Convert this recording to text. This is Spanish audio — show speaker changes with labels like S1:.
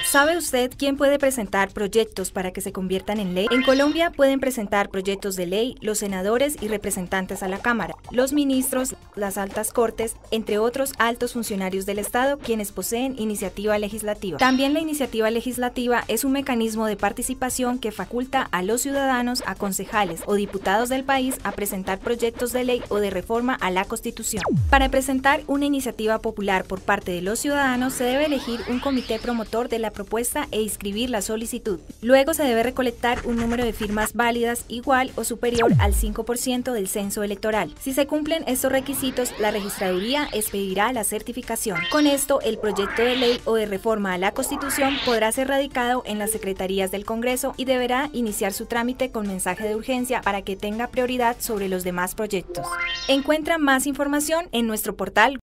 S1: ¿Sabe usted quién puede presentar proyectos para que se conviertan en ley? En Colombia pueden presentar proyectos de ley los senadores y representantes a la Cámara, los ministros, las altas cortes, entre otros altos funcionarios del Estado, quienes poseen iniciativa legislativa. También la iniciativa legislativa es un mecanismo de participación que faculta a los ciudadanos, a concejales o diputados del país a presentar proyectos de ley o de reforma a la Constitución. Para presentar una iniciativa popular por parte de los ciudadanos se debe elegir un comité promotor de la propuesta e inscribir la solicitud. Luego se debe recolectar un número de firmas válidas igual o superior al 5% del censo electoral. Si se cumplen estos requisitos, la registraduría expedirá la certificación. Con esto, el proyecto de ley o de reforma a la Constitución podrá ser radicado en las secretarías del Congreso y deberá iniciar su trámite con mensaje de urgencia para que tenga prioridad sobre los demás proyectos. Encuentra más información en nuestro portal